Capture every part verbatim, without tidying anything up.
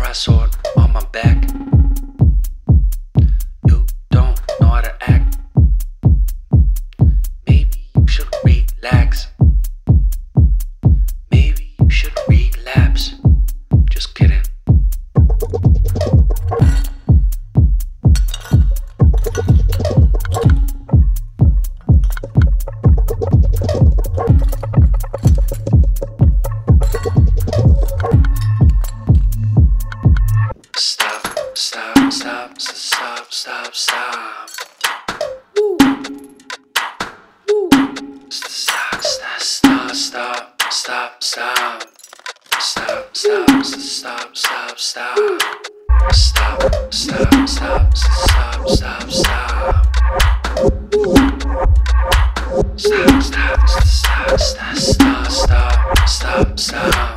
brass sword on my back. You don't know how to act. Maybe you should relax. Maybe you should relapse. Just kidding. Stop, stop, stop, stop, stop, stop. Woo. Woo. Stop, stop, stop, stop, stop, stop. Stop, stop, stop, stop, stop. Stop, stop, stop, stop, stop, stop. Stop, stop, stop, stop, stop, stop, stop, stop.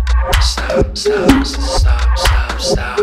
Stop, stop, stop, stop, stop.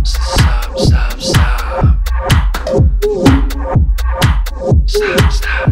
Stop, stop.